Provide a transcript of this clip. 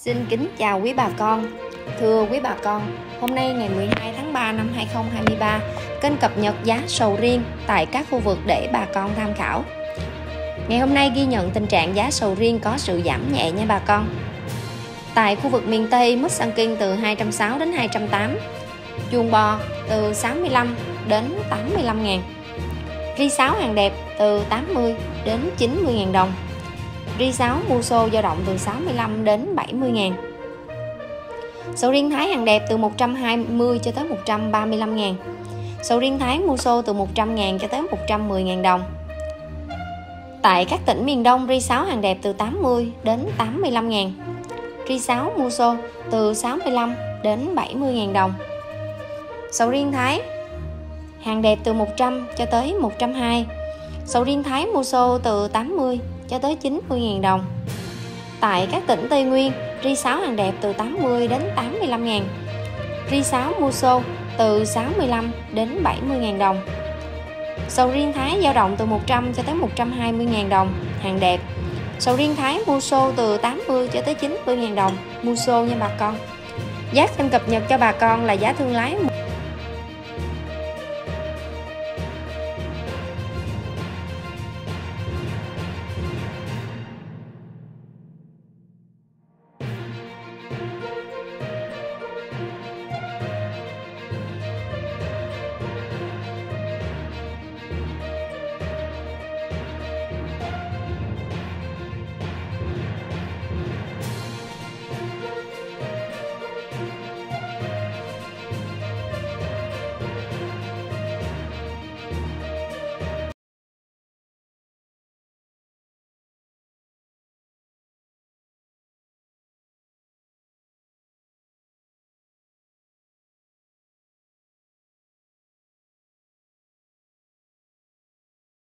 Xin kính chào quý bà con. Thưa quý bà con, hôm nay ngày 12 tháng 3 năm 2023, kênh cập nhật giá sầu riêng tại các khu vực để bà con tham khảo. Ngày hôm nay ghi nhận tình trạng giá sầu riêng có sự giảm nhẹ nha bà con. Tại khu vực miền Tây, mít xăng kinh từ 260 đến 280, chuồng bò từ 65 đến 85 ngàn, ri sáo hàng đẹp từ 80 đến 90 ngàn đồng, ri sáo Muso dao động từ 65 đến 70 ngàn. Sầu riêng Thái hàng đẹp từ 120 cho tới 135 ngàn. Sầu riêng Thái Muso từ 100 ngàn cho tới 110 ngàn đồng. Tại các tỉnh miền Đông, ri sáo hàng đẹp từ 80 đến 85 ngàn. Ri sáo Muso từ 65 đến 70 ngàn đồng. Sầu riêng Thái hàng đẹp từ 100 cho tới 120. Sầu riêng Thái Muso từ 80 cho tới 90 ngàn đồng. Tại các tỉnh Tây Nguyên, ri sáo hàng đẹp từ 80 đến 85 ngàn. Ri sáo Muso từ 65 đến 70 ngàn đồng. Sầu riêng Thái dao động từ 100 cho tới 120 ngàn đồng, hàng đẹp. Sầu riêng Thái Muso từ 80 cho tới 90 ngàn đồng, Muso nha bà con. Giá kênh cập nhật cho bà con là giá thương lái